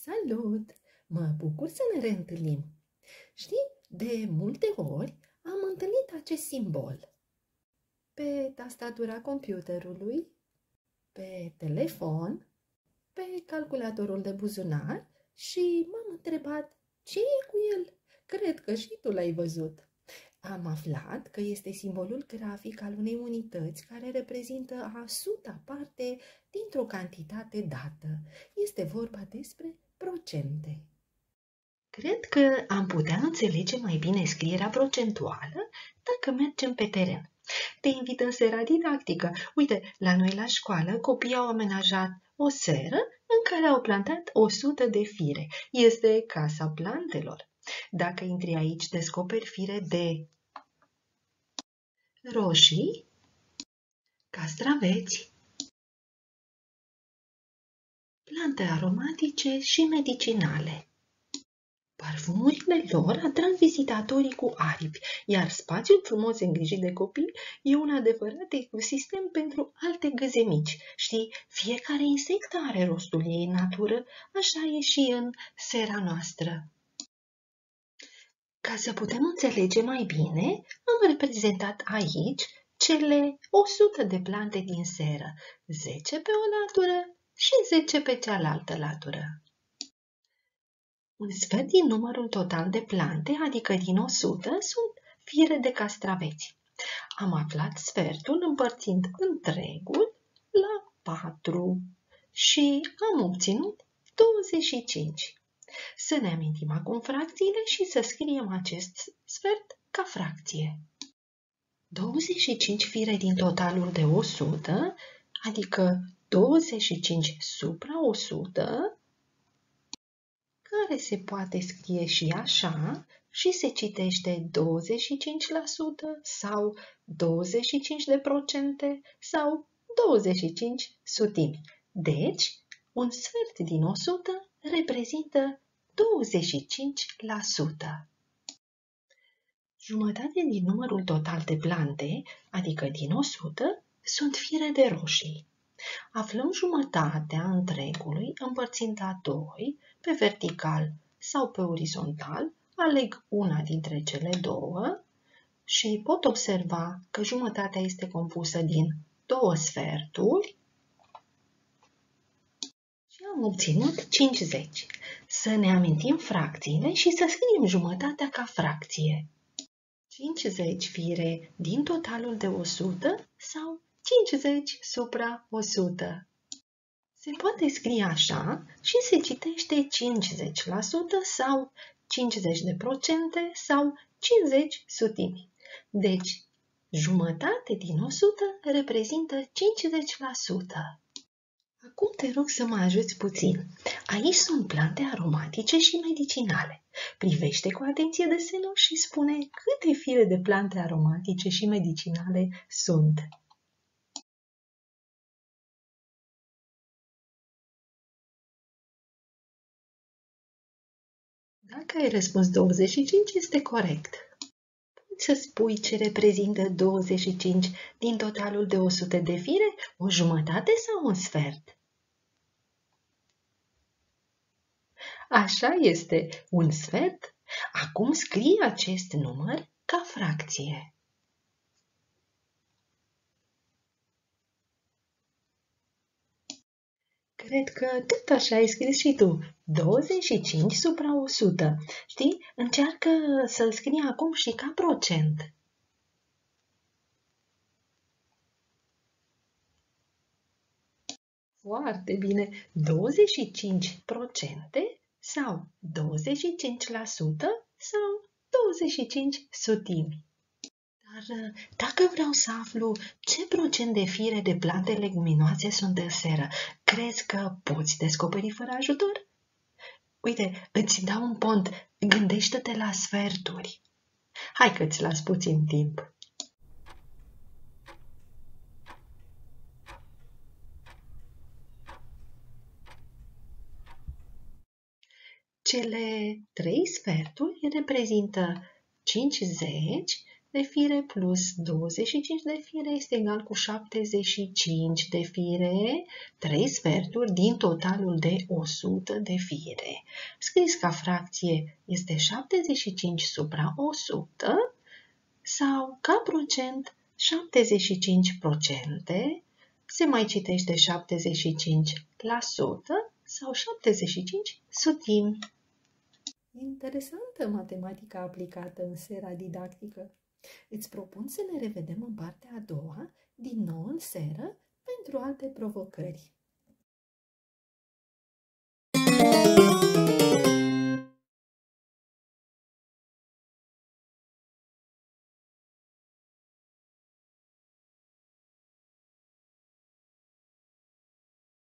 Salut! Mă bucur să ne reîntâlnim. Știi, de multe ori am întâlnit acest simbol pe tastatura computerului, pe telefon, pe calculatorul de buzunar și m-am întrebat ce e cu el. Cred că și tu l-ai văzut. Am aflat că este simbolul grafic al unei unități care reprezintă a suta parte dintr-o cantitate dată. Este vorba despre procente. Cred că am putea înțelege mai bine scrierea procentuală dacă mergem pe teren. Te invit în sera didactică. Uite, la noi la școală copiii au amenajat o seră în care au plantat 100 de fire. Este casa plantelor. Dacă intri aici, descoperi fire de roșii, castraveți, plante aromatice și medicinale. Parfumurile lor atrag vizitatorii cu aripi, iar spațiul frumos îngrijit de copii e un adevărat ecosistem pentru alte găze mici. Știi, fiecare insect are rostul ei în natură, așa e și în sera noastră. Ca să putem înțelege mai bine, am reprezentat aici cele 100 de plante din seră, 10 pe o latură și 10 pe cealaltă latură. Un sfert din numărul total de plante, adică din 100, sunt fire de castraveți. Am aflat sfertul împărțind întregul la 4 și am obținut 25. Să ne amintim acum fracțiile și să scriem acest sfert ca fracție. 25 fire din totalul de 100, adică 25 supra 100, care se poate scrie și așa și se citește 25% sau 25% sau 25 sutimi. Deci, un sfert din 100 reprezintă 25%. Jumătate din numărul total de plante, adică din 100, sunt fire de roșii. Aflăm jumătatea întregului împărțind la 2, pe vertical sau pe orizontal, aleg una dintre cele două și pot observa că jumătatea este compusă din 2 sferturi și am obținut 50. Să ne amintim fracțiile și să scriem jumătatea ca fracție. 50 fire din totalul de 100 sau 50 supra 100. Se poate scrie așa și se citește 50% sau 50% sau 50 sutimi. Deci, jumătate din 100 reprezintă 50%. Acum te rog să mă ajuți puțin. Aici sunt plante aromatice și medicinale. Privește cu atenție desenul și spune câte fire de plante aromatice și medicinale sunt. Dacă ai răspuns 25, este corect. Poți să spui ce reprezintă 25 din totalul de 100 de fire? O jumătate sau un sfert? Așa este, un sfert. Acum scrie acest număr ca fracție. Cred că tot așa ai scris și tu. 25 supra 100. Știi? Încearcă să-l scrii acum și ca procent. Foarte bine. 25% sau 25% sau 25 sutimi. Dar dacă vreau să aflu ce procent de fire de plante leguminoase sunt în seră, crezi că poți descoperi fără ajutor? Uite, îți dau un pont, gândește-te la sferturi. Hai că îți las puțin timp. Cele 3 sferturi reprezintă 50 de fire plus 25 de fire este egal cu 75 de fire, 3 sferturi din totalul de 100 de fire. Scris ca fracție este 75 supra 100 sau ca procent 75%, se mai citește 75% sau 75 sutimi. Interesantă matematica aplicată în sera didactică. Îți propun să ne revedem în partea a doua, din nou în seră, pentru alte provocări.